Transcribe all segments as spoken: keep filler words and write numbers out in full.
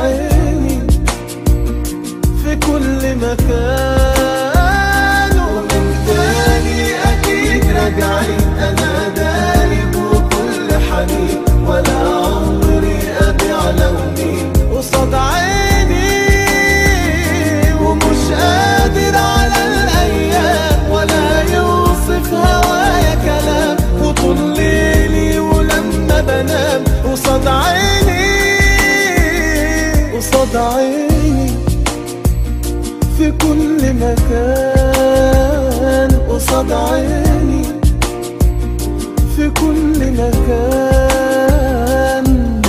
عيني في كل مكان. ومن تاني أكيد راجعين، أنا دايب وكل حنين، ولا عمري أبيع لوني قصاد عيني. ومش قادر على الأيام ولا يوصف هوايا كلام، وطول ليلي ولما بنام قصاد عيني قصاد عيني في كل مكان. قصاد عيني في كل مكان.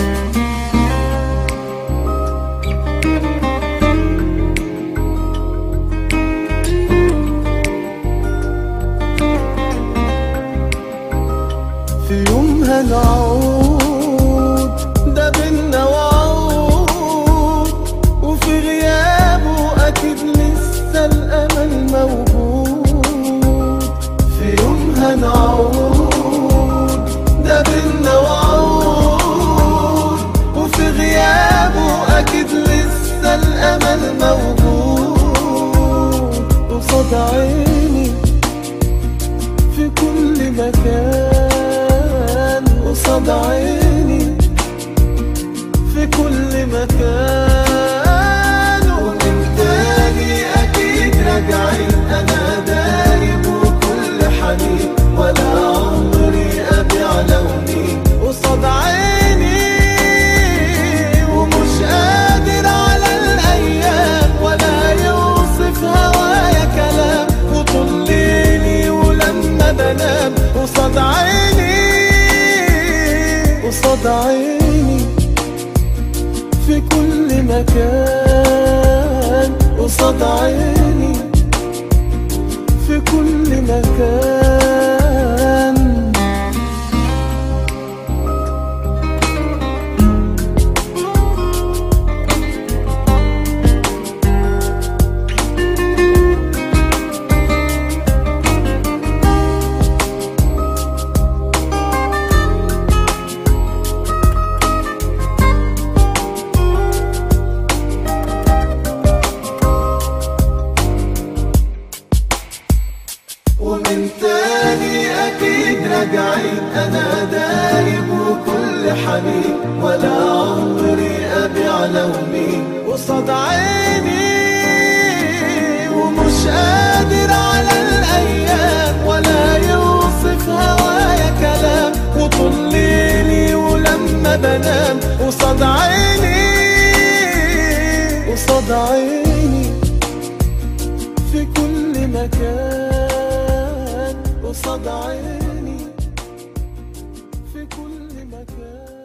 في يوم هنعود ده بينا وعود، وفي غيابه أكيد لسه الأمل موجود. في يوم هنعود ده بينا وعود، وفي غيابه أكيد لسه الأمل موجود. قصاد عيني في كل مكان. قصاد عيني في كل مكان. ومن تاني أكيد راجعين، أنا دايب وكل حنين، ولا عمري أبيع لوني قصاد عيني. ومش قادر على الأيام ولا يوصف هوايا كلام، وطول ليلي ولما بنام قصاد عيني قصاد عيني في كل مكان. قصاد عيني في كل مكان. ومن تاني أكيد راجعين، أنا دايب وكل حنين، ولا عمري أبيع لوني قصاد عيني. ومش قادر على الأيام ولا يوصف هوايا كلام، وطول ليلي ولما بنام قصاد عيني قصاد عيني في كل مكان. قصاد عيني في كل مكان.